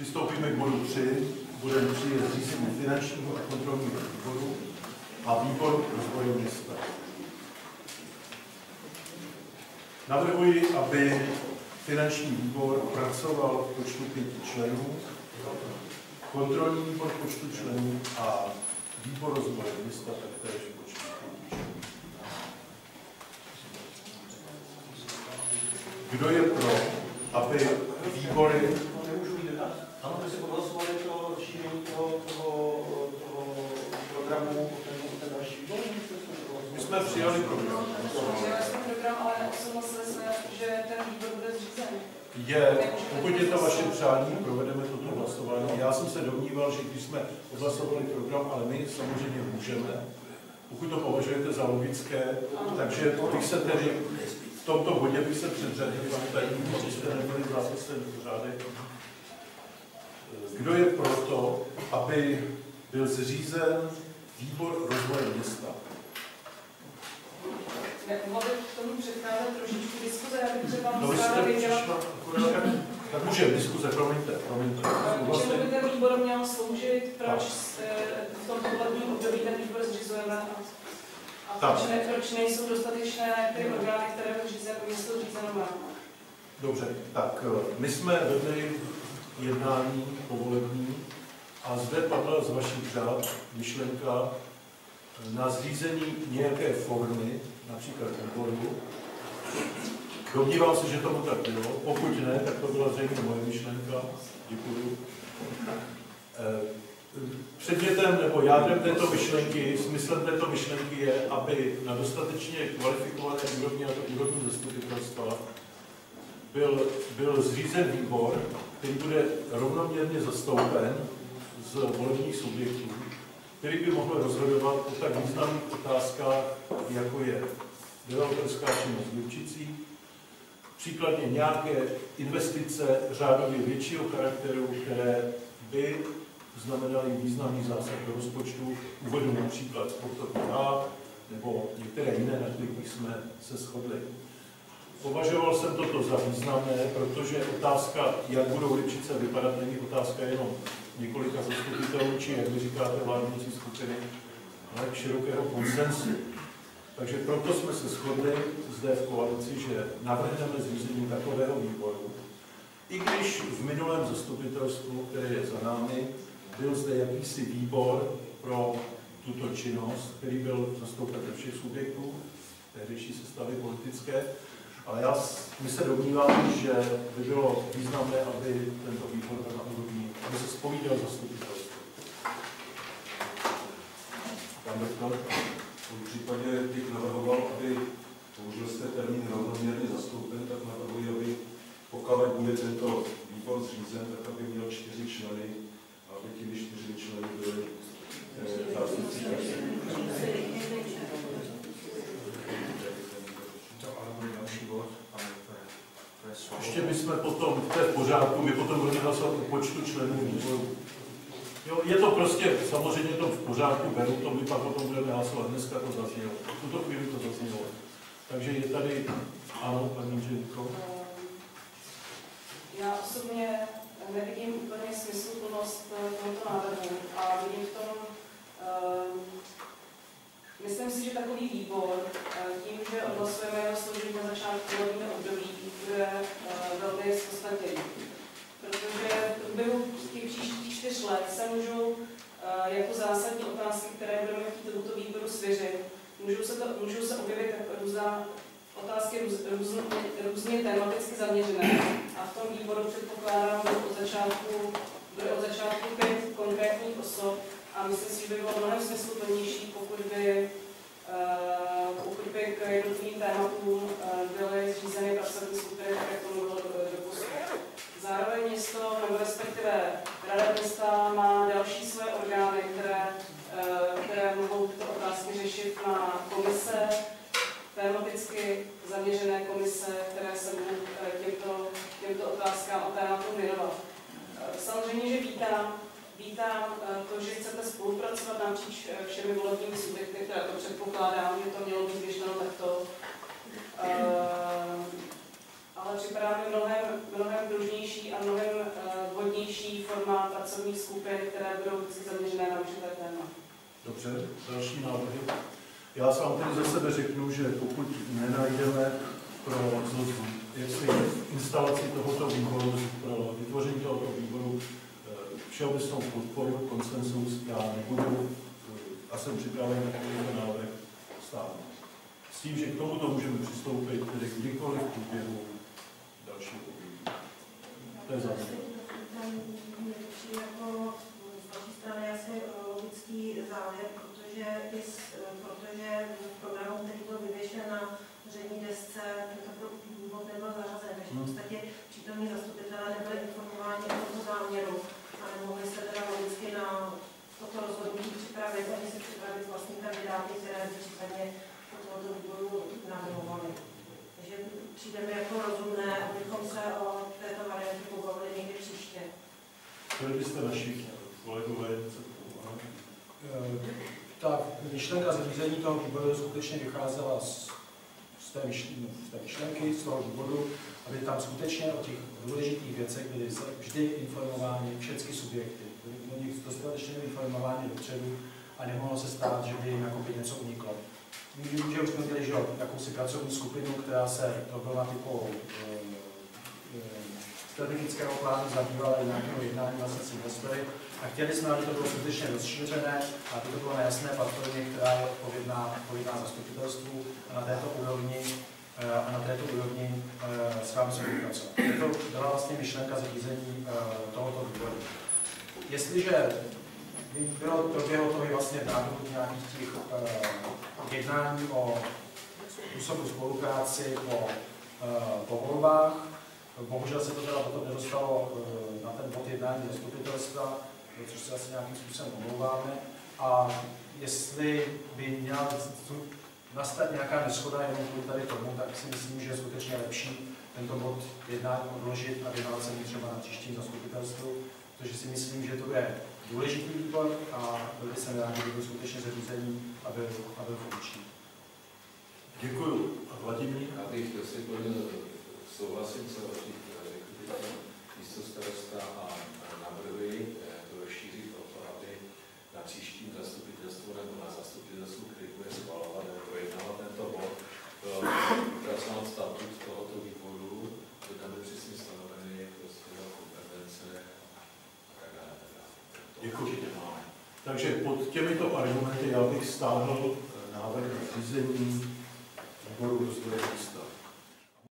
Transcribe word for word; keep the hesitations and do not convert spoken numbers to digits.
Přistoupíme k bodu tři. Bodem tři je zřízení finančního a kontrolního výboru a výboru rozvoje města. Navrhuji, aby finanční výbor pracoval v počtu pěti členů, kontrolní výbor v počtu členů a výbor rozvoje města taktéž v počtu pěti členů. Kdo je pro, aby výbory... Ano, my si odhlasovali to rozšíření toho, toho, toho programu, ten, ten další výbor? My jsme přijali program. Přijali jsme program, ale neosamosili jsme, že ten výbor bude zřízen. Je, pokud je to vaše přání, provedeme toto hlasování. Já jsem se domníval, že když jsme odhlasovali program, ale my samozřejmě můžeme, pokud to považujete za logické, takže když se tedy v tomto bodě by se předřadil, tady jste nebyli zápisy do pořádek. Kdo je proto, aby byl zřízen výbor rozvoje města? Mohli k tomu předcházet trošičku diskuze, aby třeba No, stále věděla... Tak může diskuze, promiňte, promiňte. Čemu by ten výbor měl sloužit, proč v tomto volebním období ten výbor zřizujeme a proč, ne, proč nejsou dostatečné ty orgány, které by zřízeno město zřízeno má. Dobře, tak my jsme vedli jednání povolební a zde padla z vašich řád myšlenka na zřízení nějaké formy, například výboru. Domnívám se, že tomu tak bylo. Pokud ne, tak to byla zřejmě moje myšlenka. Děkuju. Předmětem nebo jádrem této myšlenky, smyslem této myšlenky je, aby na dostatečně kvalifikované úrovni, a to úrovni zastupitelstva, byl, byl zřízen výbor, který bude rovnoměrně zastoupen z volebních subjektů, který by mohl rozhodovat o tak významných otázkách, jako je developerská činnost v Lipčicích, příkladně nějaké investice řádově většího charakteru, které by znamenaly významný zásah do rozpočtu, uvedu například sportovní A nebo některé jiné, na kterých jsme se shodli. Považoval jsem toto za významné, protože otázka, jak budou Lipčice vypadat, není otázka jenom několika zastupitelů, či jak vy říkáte, vládnoucí skupiny, ale širokého konsensu. Takže proto jsme se shodli zde v koalici, že navrhneme zřízení takového výboru, i když v minulém zastupitelstvu, které je za námi, byl zde jakýsi výbor pro tuto činnost, který byl zastoupen ze všech subjektů, tehdejší sestavy politické, ale já, my se domníváme, že by bylo významné, aby tento výbor byl na úrovni, aby se zpovídal zastupitelstvu. Pan doktor, v případě bych navrhoval, aby použil jste termín rovnoměrně zastoupen, tak navrhuji, aby pokud bude tento výbor zřízen, tak aby měl čtyři členy, aby ti čtyři členy byly zástupci. Ještě bychom potom, to je v pořádku, my potom budeme hlasovat o počtu členů výboru. Jo, je to prostě, samozřejmě to v pořádku, beru to, my pak potom budeme hlasovat, dneska to zaznělo, v tuto chvíli to zaznělo. Takže je tady, ano, paní inženýrko. Já osobně nevidím úplně smysluplnost tohoto návrhu a vidím v tom, uh, myslím si, že takový výbor, tím, že odhlasujeme jeho složení na začátku volebního období, bude velmi zpostatěný. Protože v průběhu těch příštích čtyř let se můžou jako zásadní otázky, které budeme chtít tomuto výboru svěřit, můžou se, to, můžou se objevit různá otázky růz, různě, různě tematicky zaměřené. A v tom výboru předpokládám, že od začátku, bude od začátku pět konkrétních osob a myslím si, že by bylo mnohem smysluplnější, pokud by Uh, pokud by k jednotlivým tématům uh, byly zřízeny pracovní skupiny, tak jak tomu bylo doposud. Zároveň město, nebo respektive Rada města má další své orgány, které, uh, které mohou tyto otázky řešit na komise, tematicky zaměřené komise, které se budou uh, těmto, těmto otázkám a tématům věnovat. Uh, samozřejmě, že vítám, Vítám to, že chcete spolupracovat napříč všemi volebními subjekty, které to předpokládám, že to mělo být myšleno takto. Ale připadá mi mnohem, mnohem pružnější a mnohem vhodnější forma pracovních skupin, které budou vždycky zaměřené na určité téma. Dobře, další návrhy. Já sám tedy za sebe řeknu, že pokud nenajdeme pro jestli instalaci tohoto výboru, pro vytvoření tohoto výboru všeobecnou podporu, konsensus, já nebudu a jsem připraven na tento návrh stáhnout. S tím, že k tomuto můžeme přistoupit tedy kdykoliv v průběhu dalšího období. To je zároveň. Jako z vaší strany asi logický závěr, protože, protože v programu, který byl vyvěšen na úřední desce, tento důvod nebyl zařazen, takže v podstatě přítomní zastupitelé nebyli informováni o tomto záměru a nemohli se teda logicky na toto rozhodnutí připravit, ani se připravit vlastní kandidáty, které by případně do tohoto výboru navrhovali. Takže přijde mi jako rozumné, abychom se o této variantě pobavili někdy příště. Chtěli byste naši kolegové něco? Ta myšlenka zřízení toho výboru skutečně vycházela z, z, té myšlenky, z té myšlenky, z toho důvodu, aby tam skutečně o těch důležitých věcech byly vždy informováni všechny subjekty. Byli o nich dostatečně informováni dopředu a nemohlo se stát, že by jim jakoby něco uniklo. Vím, že už jsme měli že, jakousi pracovní skupinu, která se problematikou e, e, strategického plánu zabývala i nějakého jednání vlastně s investory a chtěli jsme, aby to bylo skutečně rozšířené, aby to bylo na jasné platformě, která je odpovědná, odpovědná zastupitelstvu a na této úrovni a na této úrovni s vámi spolupracovat. To byla vlastně myšlenka zřízení tohoto výboru. Jestliže by bylo proběhlo to vlastně v návrhu nějakých těch jednání o způsobu spolupráci po, po volbách, bohužel se to teda potom nedostalo na ten bod jednání zastupitelstva, což se asi nějakým způsobem omlouváme. A jestli by měla nastat nějaká neshoda jenom kvůli tady tomu, tak si myslím, že je skutečně lepší tento bod jednání odložit a věnovat se mu třeba na příštím zastupitelstvu, protože si myslím, že to je důležitý výbor a byl jsem rád, že byl skutečně zařízení a byl, a byl funkční. Děkuju. A Vladimír? Já bych si plně souhlasím se vašich místo starosta a navrhuji to rozšířit o to, aby na příštím zastupitelstvu nebo na zastupitelstvu, který bude schvalovat nebo projednávat tento bod, byl upracovat statut tohoto výboru, že tam je přesně stanovený prostě kompetence a tak dále. Děkuji. Takže pod těmito argumenty já bych stáhl návrh řízení výboru rozvoje